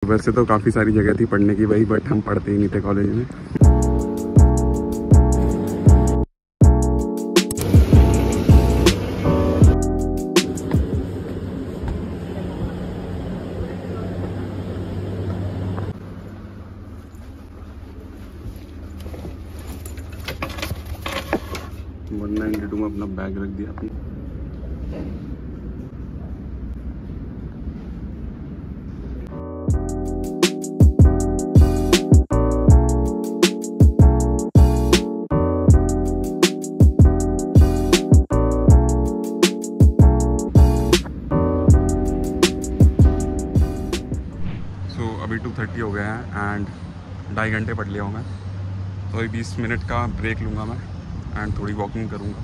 वैसे तो काफ़ी सारी जगह थी पढ़ने की भाई, बट हम पढ़ते ही नहीं थे कॉलेज में। वरना में अपना बैग रख दिया अपनी। अभी 2:30 हो गया है एंड 2.5 घंटे पढ़ लिया हूँ मैं, तो अभी 20 मिनट का ब्रेक लूँगा मैं एंड थोड़ी वॉकिंग करूँगा।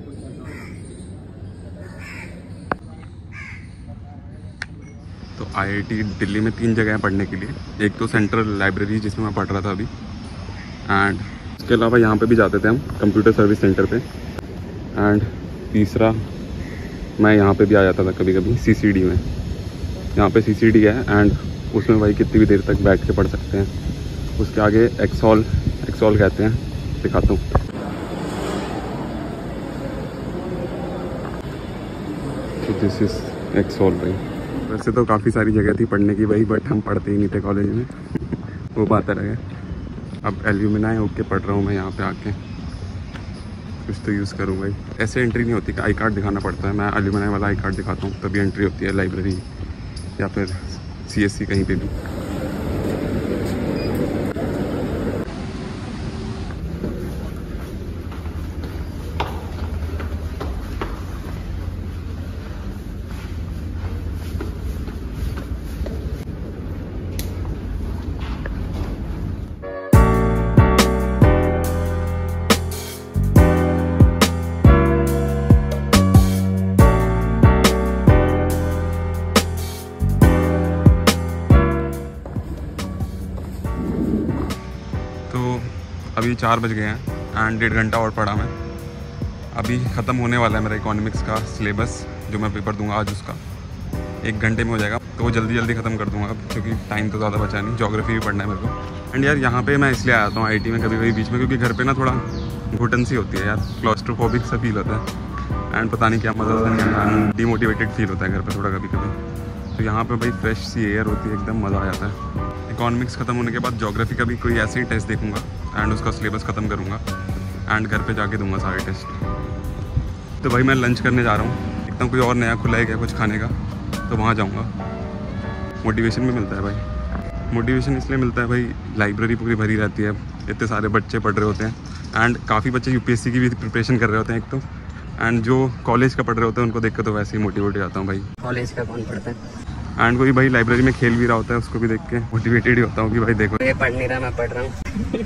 तो IIT दिल्ली में 3 जगह हैं पढ़ने के लिए। एक तो सेंट्रल लाइब्रेरी जिसमें मैं पढ़ रहा था अभी, एंड उसके अलावा यहाँ पे भी जाते थे हम कंप्यूटर सर्विस सेंटर पे, एंड तीसरा मैं यहाँ पे भी आ जाता था कभी कभी CCD में। यहाँ पे CCD है एंड उसमें भाई कितनी भी देर तक बैठ के पढ़ सकते हैं। उसके आगे एक्सॉल कहते हैं, दिखाता हूँ। तो दिस इज एक्सॉल भाई। वैसे तो काफ़ी सारी जगह थी पढ़ने की भाई, बट हम पढ़ते ही नहीं थे कॉलेज में। वो बात अलग है। अब एल्यूमिनाई होके पढ़ रहा हूँ मैं यहाँ पे आके, कुछ तो यूज़ करूँ भाई। ऐसे एंट्री नहीं होती कि आई कार्ड दिखाना पड़ता है। मैं एल्यूमिनाई वाला आई कार्ड दिखाता हूँ तभी एंट्री होती है लाइब्रेरी या फिर CSC कहीं पे भी। अभी 4 बज गए हैं एंड 1.5 घंटा और पढ़ा मैं। अभी ख़त्म होने वाला है मेरा इकोनॉमिक्स का सिलेबस, जो मैं पेपर दूंगा आज उसका 1 घंटे में हो जाएगा, तो वो जल्दी ख़त्म कर दूंगा क्योंकि टाइम तो ज़्यादा बचा नहीं। ज्योग्राफी भी पढ़ना है मेरे को। एंड यार यहाँ पे मैं इसलिए आता हूँ IIT में कभी कभी बीच में, क्योंकि घर पे ना थोड़ा घुटन सी होती है यार, क्लॉस्ट्रोफोबिक सा फील होता है एंड पता नहीं क्या मज़ा होता है, डिमोटिवेटेड फील होता है घर पर थोड़ा कभी कभी। तो यहाँ पर भाई फ्रेश सी एयर होती है, एकदम मज़ा आ जाता है। इकोनॉमिक्स ख़त्म होने के बाद ज्योग्राफी का भी कोई ऐसे ही टेस्ट देखूंगा एंड उसका सिलेबस ख़त्म करूँगा एंड घर पे जाके दूंगा सारे टेस्ट। तो भाई मैं लंच करने जा रहा हूँ, देखता हूँ कोई और नया खुला है क्या कुछ खाने का, तो वहाँ जाऊँगा। मोटिवेशन भी मिलता है भाई। मोटिवेशन इसलिए मिलता है भाई, लाइब्रेरी पूरी भरी रहती है, इतने सारे बच्चे पढ़ रहे होते हैं एंड काफ़ी बच्चे UPSC की भी प्रिपरेशन कर रहे होते हैं एक तो, एंड जो कॉलेज का पढ़ रहे होते हैं उनको देख कर तो वैसे ही मोटिवेट हो जाता हूँ भाई। कॉलेज का कौन पढ़ता है? एंड कोई भाई लाइब्रेरी में खेल भी रहा होता है, उसको भी देख के मोटिवेटेड ही होता हूँ कि भाई देखो ये पढ़ नहीं रहा, मैं पढ़ रहा हूँ।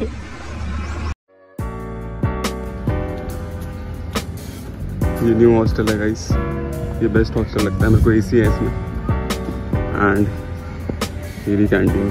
ये न्यू हॉस्टल है गाइस, ये बेस्ट हॉस्टल लगता है मेरे को। AC है इसमें एंड ये भी कैंटीन।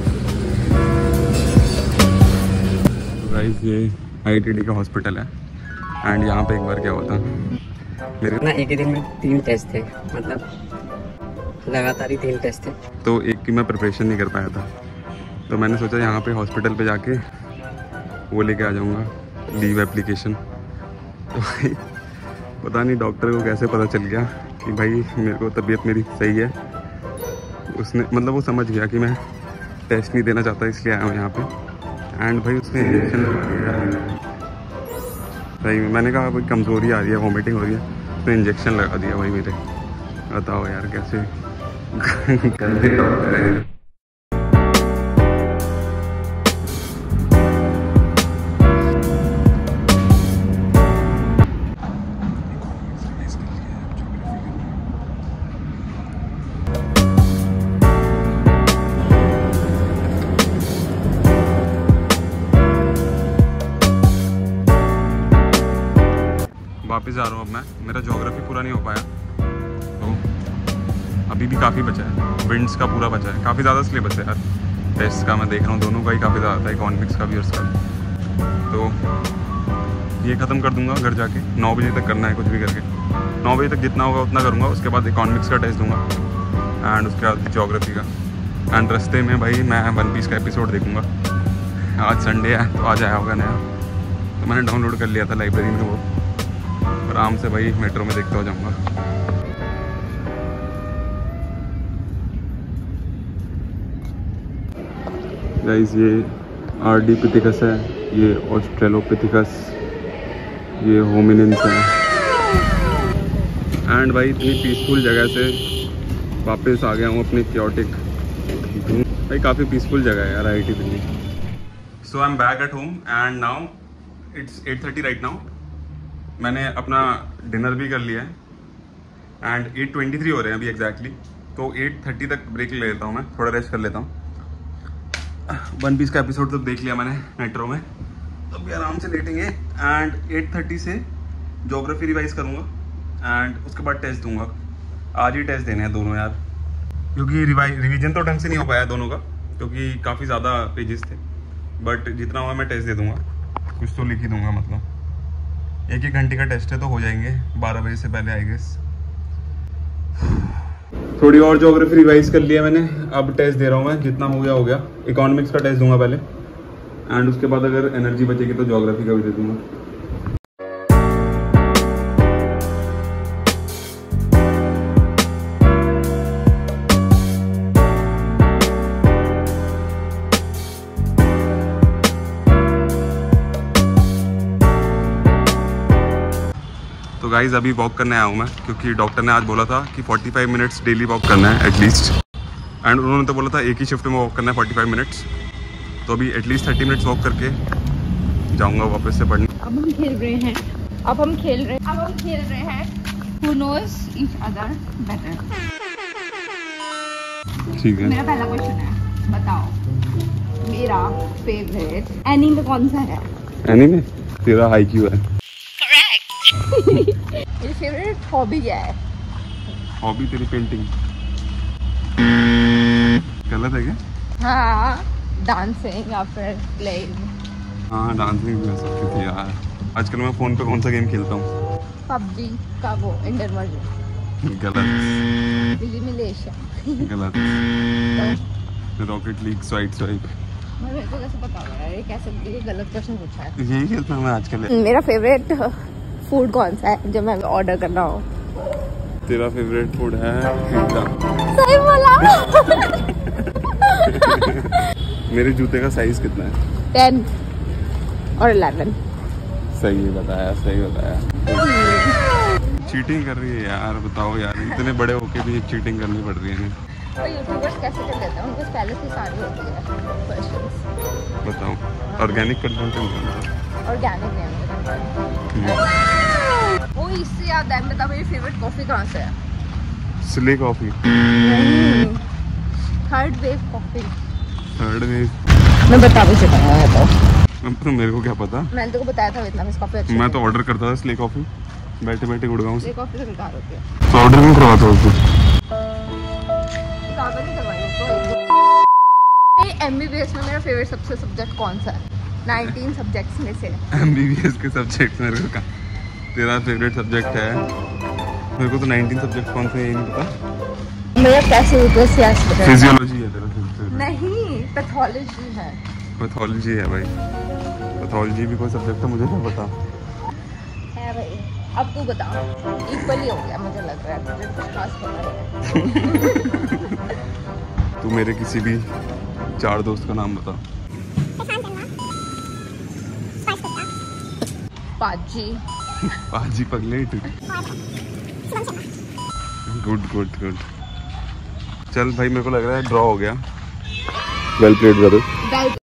तो गाइस ये IIT का हॉस्पिटल है एंड यहाँ पे एक बार क्या होता मेरे ना एक ही दिन में 3 टेस्ट थे, मतलब लगातार ही 3 टेस्ट थे, तो एक की मैं प्रिपरेशन नहीं कर पाया था, तो मैंने सोचा यहाँ पे हॉस्पिटल पे जाके वो लेके आ जाऊँगा लीव एप्लीकेशन। तो भाई पता नहीं डॉक्टर को कैसे पता चल गया कि भाई मेरे को तबीयत मेरी सही है। उसने मतलब वो समझ गया कि मैं टेस्ट नहीं देना चाहता, इसलिए आया हूँ यहाँ पे। एंड भाई उसने इंजेक्शन लगा दिया सही में। मैंने कहा भाई कमज़ोरी आ रही है, वॉमिटिंग हो रही है, उसने इंजेक्शन लगा दिया भाई मेरे। बताओ यार कैसे गंदे डॉक्टर है। वापस जा रहा हूँ अब मैं, मेरा ज्योग्राफी पूरा नहीं हो पाया, तो अभी भी काफ़ी बचा है। विंड्स का पूरा बचा है, काफ़ी ज़्यादा सिलेबस है यार टेस्ट का। मैं देख रहा हूँ दोनों का ही काफ़ी ज़्यादा था, इकोनॉमिक्स का भी और उसका भी। तो ये ख़त्म कर दूंगा घर जाके, 9 बजे तक करना है कुछ भी करके। 9 बजे तक जितना होगा उतना करूँगा, उसके बाद इकोनॉमिक्स का टेस्ट दूंगा एंड उसके बाद ज्योग्राफी का। एंड रास्ते में भाई मैं वन पीस का एपिसोड देखूंगा। आज संडे है तो आज आया होगा नया, तो मैंने डाउनलोड कर लिया था लाइब्रेरी में वो। आराम से भाई मेट्रो में देखता हो जाऊंगा। गाइस ये आर्डिपिथिकस है, ये ऑस्ट्रेलोपिथिकस, ये होमिनिन्स है। एंड भाई इतनी पीसफुल जगह से वापस आ गया हूँ अपनी क्योटिक। भाई काफ़ी पीसफुल जगह है यार IIT Delhi. So I am back at home and now it's 8:30 right now. मैंने अपना डिनर भी कर लिया है एंड 8:23 हो रहे हैं अभी एग्जैक्टली। तो 8:30 तक ब्रेक ले लेता हूँ, मैं थोड़ा रेस्ट कर लेता हूँ। वन पीस का एपिसोड तो देख लिया मैंने मेट्रो में, तो अभी आराम से लेटेंगे। एंड 8:30 से ज्योग्राफी रिवाइज करूँगा एंड उसके बाद टेस्ट दूंगा। आज ही टेस्ट देने हैं दोनों यार, क्योंकि रिवीजन तो ढंग से नहीं हो पाया दोनों का, क्योंकि काफ़ी ज़्यादा पेजेस थे। बट जितना हुआ मैं टेस्ट दे दूंगा, कुछ तो लिख ही दूंगा। मतलब 1-1 घंटे का टेस्ट है तो हो जाएंगे 12 बजे से पहले आई गेस। थोड़ी और ज्योग्राफी रिवाइज कर लिया मैंने, अब टेस्ट दे रहा हूँ मैं। जितना हो गया। इकोनॉमिक्स का टेस्ट दूंगा पहले एंड उसके बाद अगर एनर्जी बचेगी तो ज्योग्राफी का भी दे दूंगा। तो गाइज अभी वॉक करने आया हूँ मैं, क्योंकि डॉक्टर ने आज बोला था कि 45 मिनट्स डेली वॉक करना है एटलीस्ट। एंड उन्होंने तो बोला था एक ही शिफ्ट में वॉक करना है 45 मिनट्स। तो अभी एटलीस्ट 30 मिनट्स वॉक करके जाऊँगा वापस से पढ़ने। अब हम खेल रहे हैं Who knows each other better। ठीक है, मेरा पहला क्वेश्चन है, बताओ मेरा फेवरेट एनीमे कौन सा है? एनीमे तेरा हाई क्यू है। मेरी फेवरेट हॉबी क्या है? हॉबी तेरी पेंटिंग। गलत है क्या? हाँ, डांसिंग या फिर प्लेइंग। हाँ डांसिंग भी हो सकती थी यार। आजकल मैं फ़ोन पे कौन सा गेम खेलता हूँ? PUBG का वो इंडर वर्जन। गलत। एलिमिनेशन। गलत। Rocket league swipe. मेरे को कैसे पता होगा यार, ये कैसे ये गलत क्वेश्चन पूछा है। यही खेलता हूँ मैं आजकल। मेरा फेवरेट फूड कौन सा है जो मैं ऑर्डर करना हो? तेरा फेवरेट फूड है पिज्जा। सही बोला। मेरे जूते का साइज कितना है? 10 और 11। सही बताया। चीटिंग कर रही है यार, बताओ यार। इतने बड़े होके भी चीटिंग करनी पड़ रही है इन्हें। और यूट्यूबर्स कैसे कर लेते हैं, उनको पहले से सारी होती है क्वेश्चंस। बताओ ऑर्गेनिक कंटेंट है। ऑर्गेनिक नहीं है। वो इससे याद है, बता मेरी फेवरेट कॉफी कहाँ से है? Slay coffee. Third wave coffee. Third wave मैं बता भी चुका है तो मेरे को क्या पता। मैंने तेरे को बताया था वियतनामीज कॉफी अच्छी मैं तो ऑर्डर करता था स्ले कॉफी, बैठे बैठे गुड़गांव से। स्ले कॉफी तो बेकार होती है, तो ऑर्डर नहीं करवाता उसको। किताबें नहीं करवाई तो। MBBS में मेरा फेवरेट सबसे सब्जेक्ट कौन सा है? 19 सब्जेक्ट्स में से। MBBS के सब्जेक्ट मेरे को तेरा फेवरेट सब्जेक्ट है? मेरे को तो 19 सब्जेक्ट कौन से, ये नहीं पता। मेरा कैसे फिजियोलॉजी है तेरा फेवरेट? नहीं, पैथोलॉजी है। पैथोलॉजी है भाई। पैथोलॉजी भी कोई सब्जेक्ट है? मुझे क्या पता है भाई। अब तू बता, इक्वली हो गया मुझे लग रहा है, तुझे कुछ खास पता है। तू मेरे किसी भी 4 दोस्त का नाम बता। पाजी पगलेट। गुड। चल भाई मेरे को लग रहा है ड्रॉ हो गया। Well played brother.